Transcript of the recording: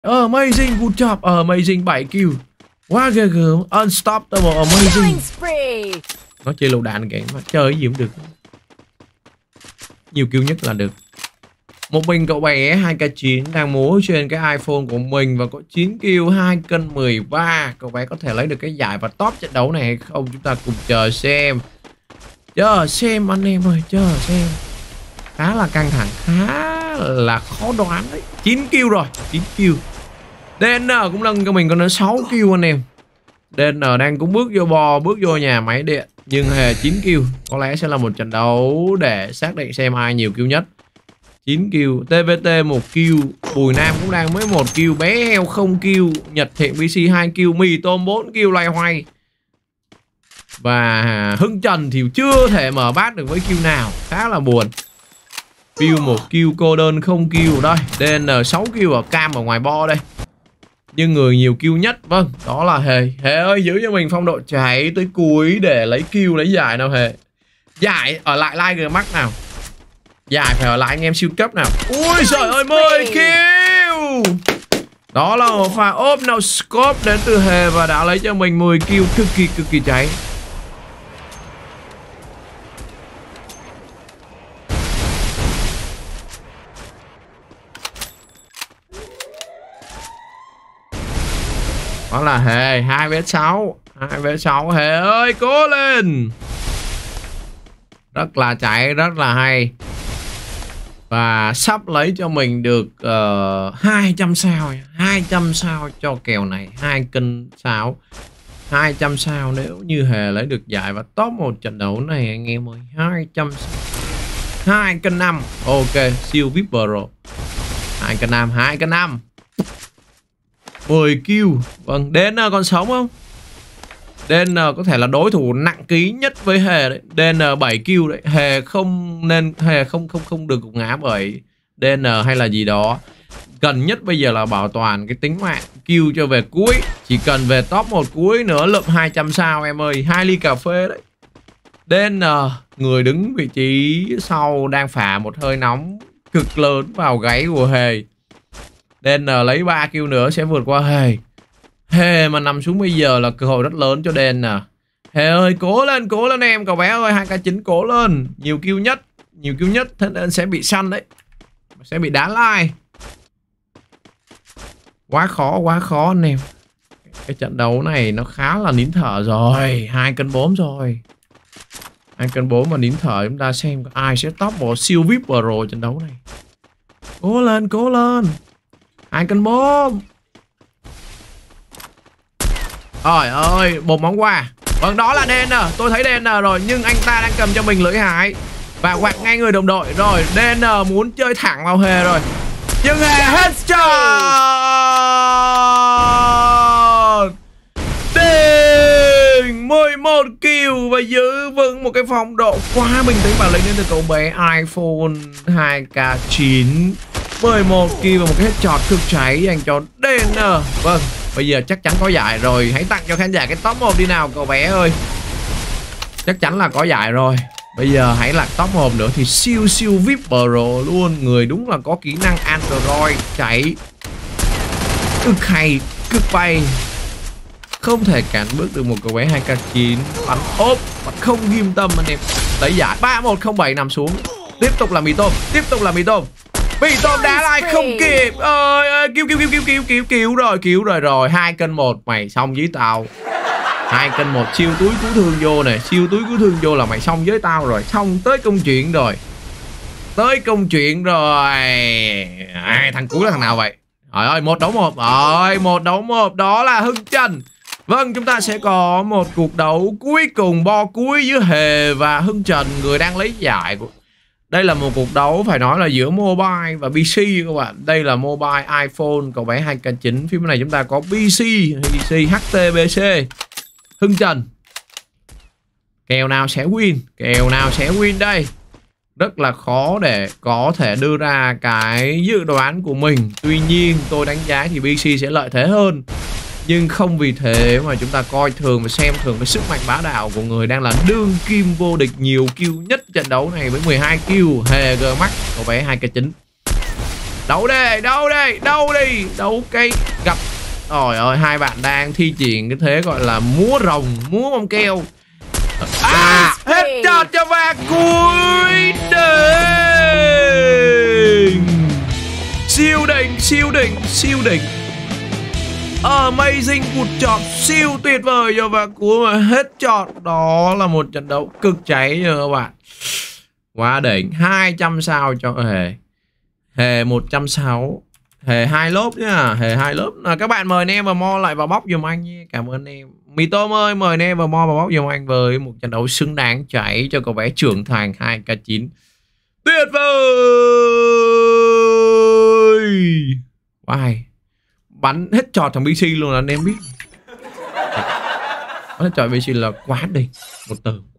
Amazing, good job. Amazing 7 kill. Quá ghê gớm. Unstoppable, amazing. Nó chơi lựu đạn kìa, mà chơi cái gì cũng được. Nhiều kill nhất là được. Một mình cậu bé 2K9 đang múa trên cái iPhone của mình và có 9 kill 2 cân 13. Cậu bé có thể lấy được cái giải và top trận đấu này hay không? Chúng ta cùng chờ xem. Chờ xem anh em ơi, chờ xem. Khá là căng thẳng, khá là khó đoán đấy. 9 kill rồi, 9 kill. DN cũng nâng cho mình còn đến 6 kill anh em. DN đang cũng bước vô nhà máy điện, nhưng hề 9 kill. Có lẽ sẽ là một trận đấu để xác định xem ai nhiều kill nhất. 9 kill, TVT 1 kill, Bùi Nam cũng đang mới 1 kill, Bé Heo 0 kill, Nhật Thiện BC 2 kill, Mì Tôm 4 kill loay hoay. Và Hưng Trần thì chưa thể mở bát được với kill nào, khá là buồn. Bill 1 kill, cô đơn 0 kill đây, DN 6 kill ở cam ở ngoài bo đây. Nhưng người nhiều kill nhất, vâng, đó là Hề. Hề ơi, giữ cho mình phong độ cháy tới cuối để lấy kill, lấy giải nào Hề. Giải ở lại Liger Max nào. Giải phải ở lại anh em siêu cấp nào. Ui trời ơi, 10 kill. Đó là một pha ốp no scope đến từ Hề và đã lấy cho mình 10 kill cực kỳ cháy. Đó là Hề 2v6. 2v6 Hề ơi, cố lên. Rất là chạy, rất là hay. Và sắp lấy cho mình được 200 sao. 200 sao cho kèo này. 2 cân sao. 200 sao nếu như Hề lấy được giải và top 1 trận đấu này anh em ơi. 200 sao. 2 cân 5. Ok, siêu VIP Pro. 2 cân 5, 2 cân 5. 10 kill. Vâng, DN còn sống không? DN có thể là đối thủ nặng ký nhất với Hề đấy. DN 7 kill đấy. Hề không được gục ngã bởi DN hay là gì đó. Cần nhất bây giờ là bảo toàn cái tính mạng, kill cho về cuối. Chỉ cần về top 1 cuối nữa lượm 200 sao em ơi. 2 ly cà phê đấy. DN người đứng vị trí sau đang phả một hơi nóng cực lớn vào gáy của Hề. DN lấy 3 kill nữa sẽ vượt qua Hề. Hề mà nằm xuống bây giờ là cơ hội rất lớn cho DN. Hề ơi, cố lên em, cậu bé ơi, 2K9 cố lên. Nhiều kill nhất, thế nên sẽ bị săn đấy. Sẽ bị đá like. Quá khó anh em. Cái trận đấu này nó khá là nín thở rồi. 2 cân 4 rồi. 2 cân 4 mà nín thở, chúng ta xem ai sẽ top một siêu VIP Pro trận đấu này. Cố lên. 2 cân 4. Trời ơi, một món quà. Vâng, đó là DN. Tôi thấy DN rồi, nhưng anh ta đang cầm cho mình lưỡi hái và quạt ngay người đồng đội rồi. DN muốn chơi thẳng vào Hề rồi, nhưng Hề headshot. Đỉnh 11 kill và giữ vững một cái phong độ quá bình tĩnh bản lĩnh đến từ cậu bé iPhone 2K9. 11 kill và một cái headshot cực cháy dành cho DN. Vâng, bây giờ chắc chắn có giải rồi. Hãy tặng cho khán giả cái top 1 đi nào cậu bé ơi. Chắc chắn là có giải rồi. Bây giờ hãy là top 1 nữa thì siêu VIP Pro luôn. Người đúng là có kỹ năng Android cháy cực hay, cực bay. Không thể cản bước được một cậu bé 2K9. Bắn ốp, bắn không ghim tâm anh em. Lấy giải 3107 nằm xuống. Tiếp tục là Mì Tôm. Mì Tôm đá lại không kịp. Ơi, cứu rồi. 2 cân 1 mày xong với tao. 2 cân 1 siêu túi cứu thương vô này. Siêu túi cứu thương vô là mày xong với tao rồi. Xong tới công chuyện rồi. Thằng cuối là thằng nào vậy? Trời ơi, 1 đấu 1. Rồi, 1 đấu 1. Đó là Hưng Trần. Vâng, chúng ta sẽ có một cuộc đấu cuối cùng, bo cuối giữa Hề và Hưng Trần, người đang lấy giải của. Đây là một cuộc đấu phải nói là giữa mobile và PC các bạn. Đây là mobile iPhone, cậu bé 2K9. Phía bên này chúng ta có PC HTBC. Hưng Trần. Kèo nào sẽ win đây? Rất là khó để có thể đưa ra cái dự đoán của mình. Tuy nhiên tôi đánh giá thì PC sẽ lợi thế hơn. Nhưng không vì thế mà chúng ta coi thường và xem thường cái sức mạnh bá đạo của người đang là đương kim vô địch nhiều kill nhất trận đấu này với 12 kill. Hề G Max, cậu bé 2K9. Đấu đây, đấu cái gặp. Trời ơi, hai bạn đang thi triển cái thế gọi là múa rồng, múa bông keo. Hết chọt cho và cuối đỉnh. Siêu đỉnh. Amazing, một chọt siêu tuyệt vời cho và cuối mà hết chọt. Đó là một trận đấu cực cháy nha các bạn. Quá đỉnh. 200 sao cho Hề 160. Hề 2 lốp nhá. Hề 2 lốp. Các bạn mời anh em và Mo lại vào bóc giùm anh nhé. Cảm ơn anh em. Mì Tôm ơi, mời anh em và Mo vào bóc giùm anh với một trận đấu xứng đáng cháy cho cậu bé trưởng thành 2k9. Tuyệt vời. Wow. Bắn hết trò thằng BC luôn là anh em biết. Bắn hết trò BC là quá đỉnh. Một từ.